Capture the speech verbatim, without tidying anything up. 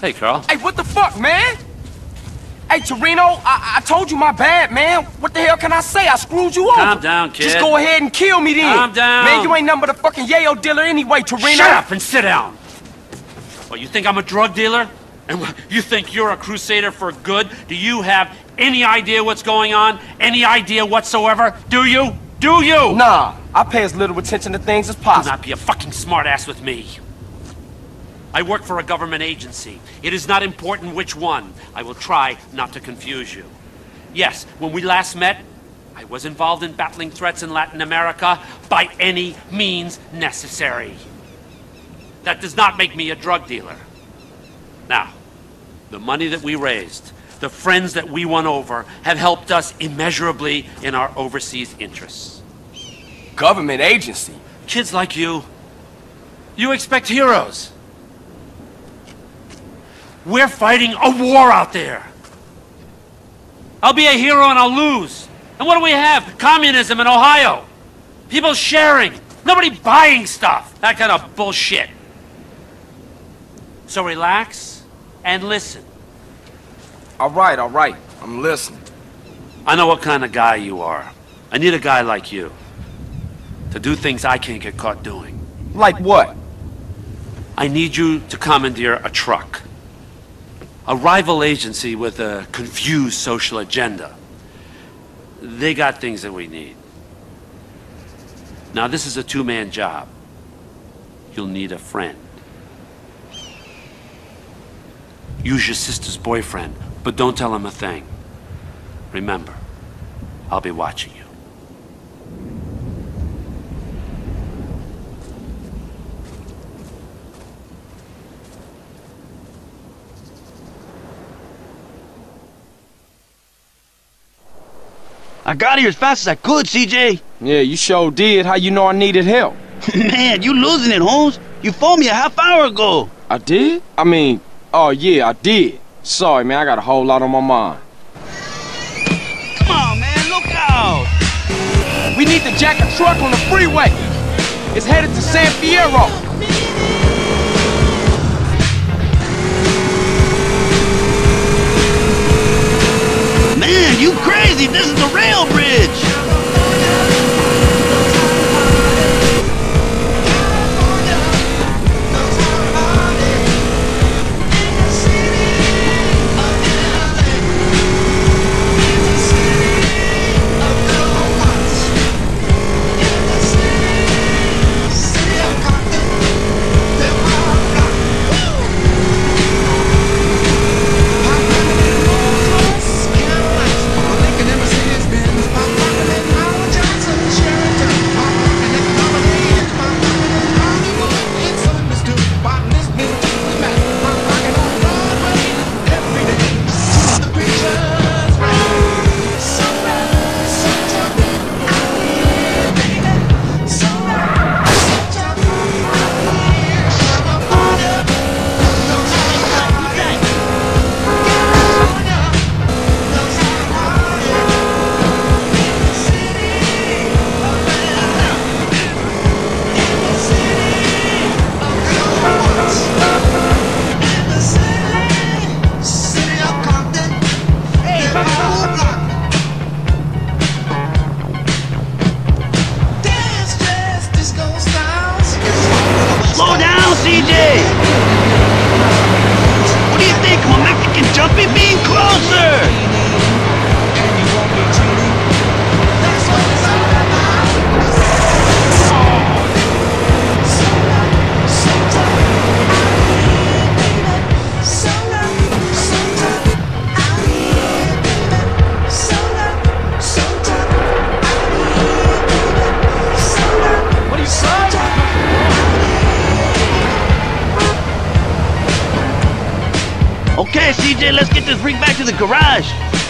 Hey, Carl. Hey, what the fuck, man? Hey, Toreno, I, I told you my bad, man. What the hell can I say? I screwed you over. Calm down, kid. Just go ahead and kill me then. Calm down. Man, you ain't nothing but a fucking yayo dealer anyway, Toreno. Shut up and sit down. Well, you think I'm a drug dealer? And you think you're a crusader for good? Do you have any idea what's going on? Any idea whatsoever? Do you? Do you? Nah, I pay as little attention to things as Do possible. not be a fucking smartass with me. I work for a government agency. It is not important which one. I will try not to confuse you. Yes, when we last met, I was involved in battling threats in Latin America by any means necessary. That does not make me a drug dealer. Now, the money that we raised, the friends that we won over, have helped us immeasurably in our overseas interests. Government agency? Kids like you, you expect heroes. We're fighting a war out there. I'll be a hero and I'll lose. And what do we have? Communism in Ohio. People sharing. Nobody buying stuff. That kind of bullshit. So relax and listen. All right, all right. I'm listening. I know what kind of guy you are. I need a guy like you to do things I can't get caught doing. Like what? I need you to commandeer a truck. A rival agency with a confused social agenda. They got things that we need. Now, this is a two-man job. You'll need a friend. Use your sister's boyfriend, but don't tell him a thing. Remember, I'll be watching you. I got here as fast as I could, C J. Yeah, you sure did. How you know I needed help? Man, you losing it, Holmes. You phoned me a half hour ago. I did? I mean, oh yeah, I did. Sorry, man, I got a whole lot on my mind. Come on, man, look out. We need to jack a truck on the freeway. It's headed to San Fierro. Man, you crazy. This is the rail bridge. Slow down, C J! What do you think? I'm a Mexican jumpy bean closer! Okay, C J, let's get this rig back to the garage.